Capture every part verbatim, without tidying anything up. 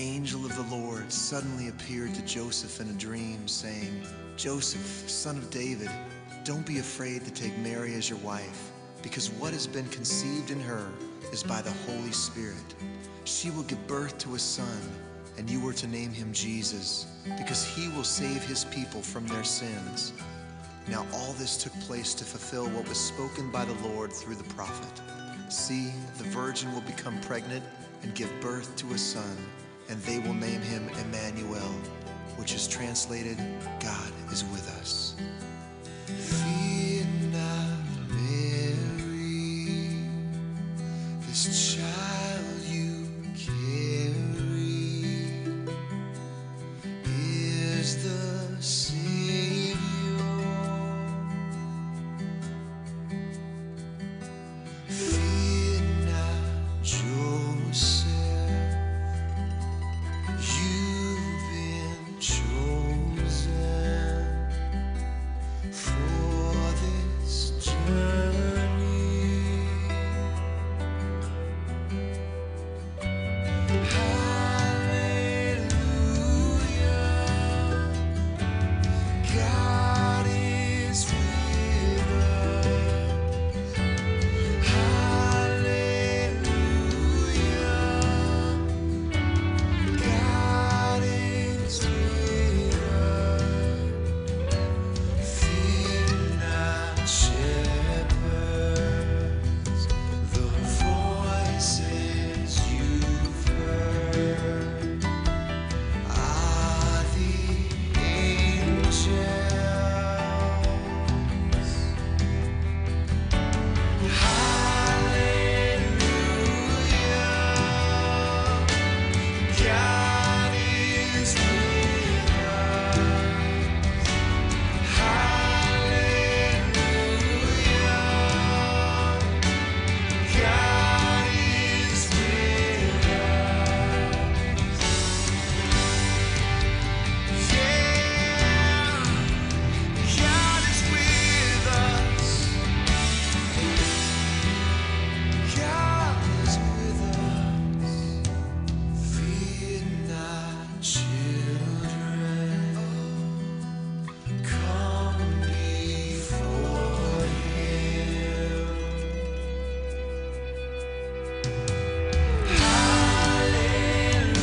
angel of the Lord suddenly appeared to Joseph in a dream, saying, "Joseph, son of David, don't be afraid to take Mary as your wife, because what has been conceived in her is by the Holy Spirit. She will give birth to a son, and you are to name him Jesus, because he will save his people from their sins." Now all this took place to fulfill what was spoken by the Lord through the prophet. "See, the virgin will become pregnant and give birth to a son, and they will name him Emmanuel," which is translated, "God is with us." Fear not, Mary, this child you carry is the Savior. Fear not, Joseph, you've been chosen for this journey. Hallelujah, God is with us. Hallelujah, God is with us. Fear not, shepherds, the voices you've heard are the angels. Hallelujah, God is with us. Hallelujah, God is with us. Yeah, God is with us. God is with us. Fear not, children, come before Him. Hallelujah,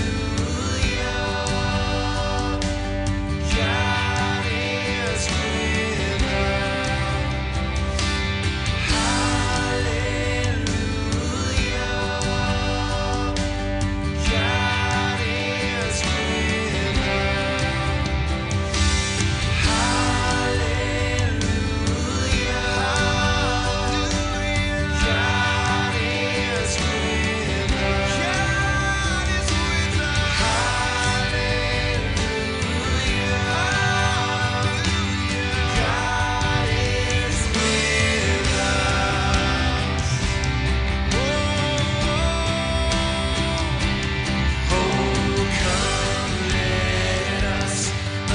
God is with us. Hallelujah, God is with us. Hallelujah, God is with us. God is with us. Hallelujah, God is with us. Oh, come, let us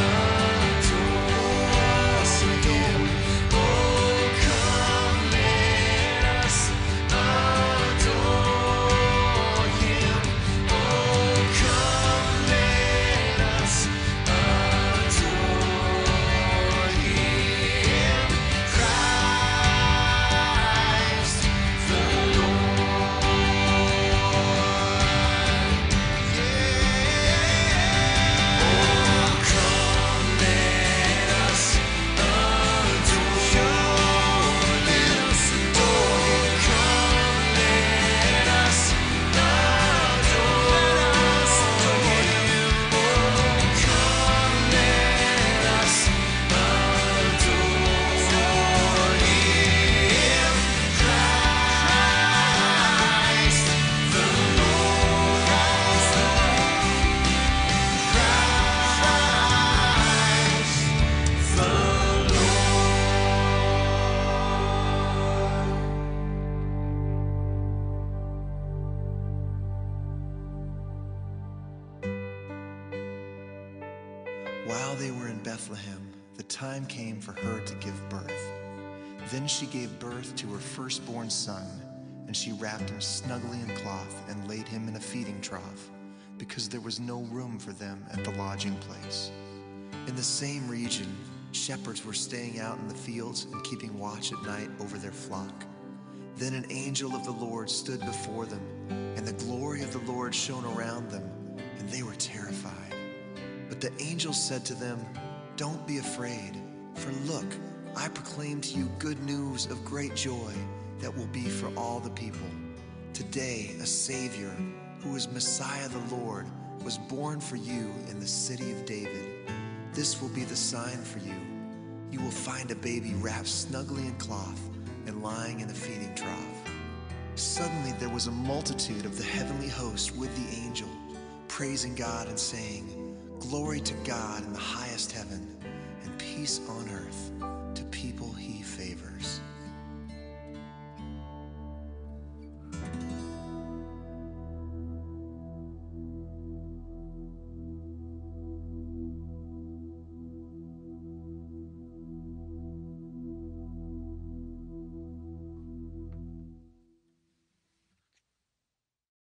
adore Him. Oh, come, let us adore Him. Oh, come, let us adore Him. Christ the Lord. Oh, come, let us adore. Let us adore. Come, let us adore. Let us adore Him. Oh, come, let us adore Him. Christ the Lord. Christ the While they were in Bethlehem, the time came for her to give birth. Then she gave birth to her firstborn son, and she wrapped him snugly in cloth and laid him in a feeding trough, because there was no room for them at the lodging place. In the same region, shepherds were staying out in the fields and keeping watch at night over their flock. Then an angel of the Lord stood before them, and the glory of the Lord shone around them, and they were terrified. But the angel said to them, "Don't be afraid, for look, I proclaim to you good news of great joy that will be for all the people. Today, a Savior, who is Messiah the Lord, was born for you in the city of David. This will be the sign for you. You will find a baby wrapped snugly in cloth and lying in a feeding trough." Suddenly there was a multitude of the heavenly host with the angel, praising God and saying, "Glory to God in the highest heaven, and peace on earth